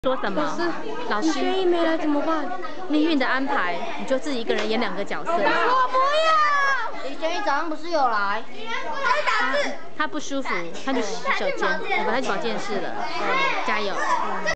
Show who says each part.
Speaker 1: 说什么？老师，
Speaker 2: 学艺没来怎么办？
Speaker 1: 命运的安排，你就自己一个人演2个角色。
Speaker 2: 我不要。李学艺早上不是有来？
Speaker 1: 他不舒服，他去洗手间，他去保健室了。加油。